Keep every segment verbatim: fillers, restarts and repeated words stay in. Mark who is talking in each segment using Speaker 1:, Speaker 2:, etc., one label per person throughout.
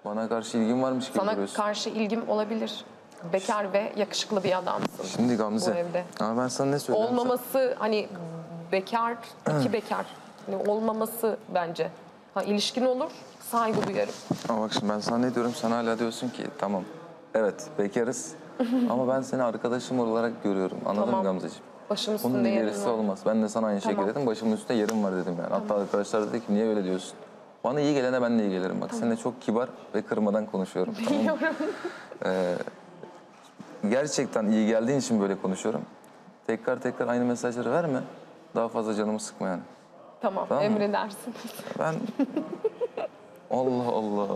Speaker 1: Bana karşı ilgin varmış gibi
Speaker 2: Sana
Speaker 1: duruyorsun.
Speaker 2: karşı ilgim olabilir. Bekar ve yakışıklı bir adamsın.
Speaker 1: Şimdi
Speaker 2: bu
Speaker 1: Gamze.
Speaker 2: evde.
Speaker 1: Ama ben sana ne söylüyorum?
Speaker 2: Olmaması hani bekar, iki bekar. Hani olmaması bence. Ha, ilişkin olur, saygı duyarım.
Speaker 1: Ama bak şimdi ben sana ne diyorum? Sen hala diyorsun ki tamam. Evet bekarız. Ama ben seni arkadaşım olarak görüyorum. Anladın
Speaker 2: Tamam.
Speaker 1: mı Gamzeciğim?
Speaker 2: Başım
Speaker 1: Bunun
Speaker 2: üstünde yerin
Speaker 1: gerisi
Speaker 2: var.
Speaker 1: olmaz. Ben de sana aynı
Speaker 2: Tamam.
Speaker 1: şekilde dedim. Başımın üstünde yerim var dedim yani. Hatta arkadaşlar dedi ki niye öyle diyorsun? Bana iyi gelene ben de iyi gelirim. Bak seninle çok kibar ve kırmadan konuşuyorum. Tamam mı? Ee, gerçekten iyi geldiğin için böyle konuşuyorum. Tekrar tekrar aynı mesajları verme. Daha fazla canımı sıkma yani.
Speaker 2: Tamam,
Speaker 1: Tamam mı?
Speaker 2: emredersin.
Speaker 1: Ben... Allah Allah.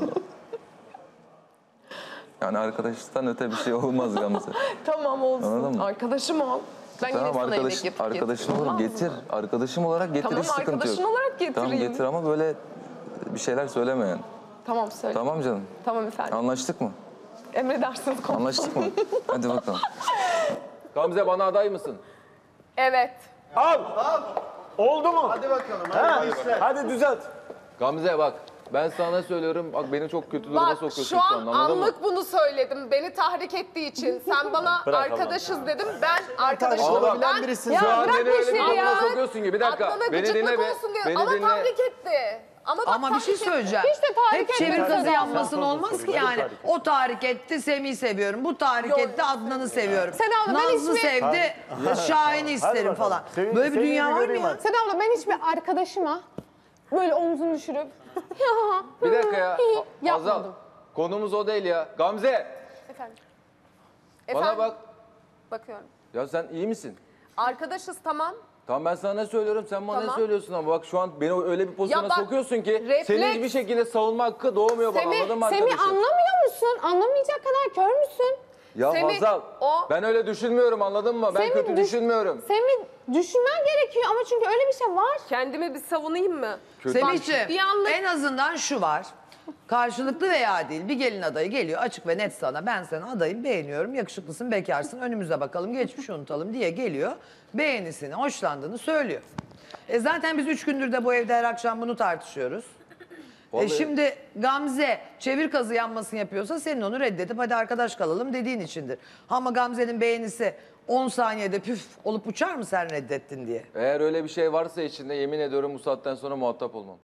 Speaker 1: Yani arkadaşlıktan öte bir şey olmaz Gamze.
Speaker 2: Tamam olsun.
Speaker 1: Anladın mı?
Speaker 2: Arkadaşım ol. Ben
Speaker 1: Tamam
Speaker 2: yine sana
Speaker 1: arkadaş,
Speaker 2: yemek yapıp
Speaker 1: arkadaşım
Speaker 2: getiririm.
Speaker 1: olurum
Speaker 2: Olmaz mı?
Speaker 1: getir. Arkadaşım olarak getir
Speaker 2: Tamam,
Speaker 1: hiç sıkıntı yok.
Speaker 2: arkadaşın olarak getireyim.
Speaker 1: Tamam getir ama böyle bir şeyler söyleme yani.
Speaker 2: Tamam söyle.
Speaker 1: Tamam canım.
Speaker 2: Tamam efendim.
Speaker 1: Anlaştık mı?
Speaker 2: Emredersiniz komutanım.
Speaker 1: Anlaştık mı? Hadi bakalım.
Speaker 3: Gamze bana aday mısın?
Speaker 2: Evet.
Speaker 4: Al. Oldu mu? Hadi bakalım. Hadi, hadi düzelt.
Speaker 3: Gamze bak ben sana söylüyorum bak beni çok kötü duruma
Speaker 5: Bak
Speaker 3: sokuyorsun
Speaker 5: şu an
Speaker 3: anda, anladın mı?
Speaker 5: anlık bunu söyledim. Beni tahrik ettiği için. Sen bana
Speaker 4: Bırak
Speaker 5: arkadaşız dedim. Ben arkadaşım.
Speaker 4: Olabilen
Speaker 5: Ben
Speaker 4: birisin.
Speaker 3: Şu an
Speaker 5: bırak
Speaker 3: beni öyle bir
Speaker 5: peşini
Speaker 3: duruma
Speaker 5: ya.
Speaker 3: sokuyorsun ki bir dakika.
Speaker 5: Aklına
Speaker 3: Beni
Speaker 5: gıcıklık
Speaker 3: dinle be.
Speaker 5: olsun diye.
Speaker 3: Beni
Speaker 5: Ama
Speaker 3: dinle.
Speaker 5: tahrik etti. Ama, bak,
Speaker 6: Ama bir
Speaker 5: tahrik
Speaker 6: şey
Speaker 5: etti.
Speaker 6: söyleyeceğim.
Speaker 5: Hiç de tahrik
Speaker 6: Hep çevir
Speaker 5: etmedi
Speaker 6: kazı
Speaker 5: Seda.
Speaker 6: yapmasın olmaz ki yani. O tahrik etti, Semih'i seviyorum. Bu tahrik
Speaker 5: Yok.
Speaker 6: etti, Adnan'ı seviyorum.
Speaker 5: Seda abla, ben
Speaker 6: Nazlı
Speaker 5: hiçbir-
Speaker 6: sevdi, Şahin'i isterim
Speaker 4: bakalım.
Speaker 6: falan.
Speaker 4: Sevin-
Speaker 6: Böyle bir
Speaker 4: sevin
Speaker 6: dünya
Speaker 4: bir
Speaker 6: var mı
Speaker 4: göreyim
Speaker 6: ya?
Speaker 4: hadi.
Speaker 7: Seda abla ben hiçbir arkadaşıma böyle omzunu düşürüp
Speaker 3: Bir dakika ya. A- Azal.
Speaker 7: yapmadım.
Speaker 3: Konumuz o değil ya. Gamze
Speaker 5: Efendim.
Speaker 3: bana
Speaker 5: Efendim?
Speaker 3: bak.
Speaker 5: Bakıyorum.
Speaker 3: Ya sen iyi misin?
Speaker 5: Arkadaşız tamam.
Speaker 3: Tamam ben sana ne söylüyorum sen bana ne
Speaker 5: Tamam.
Speaker 3: söylüyorsun ama bak şu an beni öyle bir pozisyona
Speaker 5: bak,
Speaker 3: sokuyorsun ki
Speaker 5: refleks-
Speaker 3: senin hiçbir şekilde savunma hakkı doğmuyor bana
Speaker 7: Semih,
Speaker 3: anladın mı
Speaker 7: Semih
Speaker 3: arkadaşım?
Speaker 7: anlamıyor musun? Anlamayacak kadar kör müsün?
Speaker 3: Ya
Speaker 5: Semih,
Speaker 3: Hazal
Speaker 5: o-
Speaker 3: ben öyle düşünmüyorum anladın mı? Ben
Speaker 7: Semih,
Speaker 3: kötü
Speaker 7: düş-
Speaker 3: düşünmüyorum.
Speaker 7: Semih düşünmen gerekiyor ama çünkü öyle bir şey var.
Speaker 5: Kendimi bir savunayım mı?
Speaker 6: Semih'ciğim
Speaker 5: bir anlık-
Speaker 6: en azından şu var. Karşılıklı veya değil bir gelin adayı geliyor açık ve net sana. Ben seni adayım beğeniyorum, yakışıklısın, bekarsın, önümüze bakalım, geçmiş unutalım diye geliyor. Beğenisini, hoşlandığını söylüyor. E zaten biz üç gündür de bu evde her akşam bunu tartışıyoruz. E
Speaker 3: Vallahi-
Speaker 6: şimdi Gamze çevir kazı yanmasını yapıyorsa senin onu reddedip hadi arkadaş kalalım dediğin içindir. Ama Gamze'nin beğenisi on saniyede püf olup uçar mı sen reddettin diye?
Speaker 3: Eğer öyle bir şey varsa içinde yemin ediyorum bu saatten sonra muhatap olmam.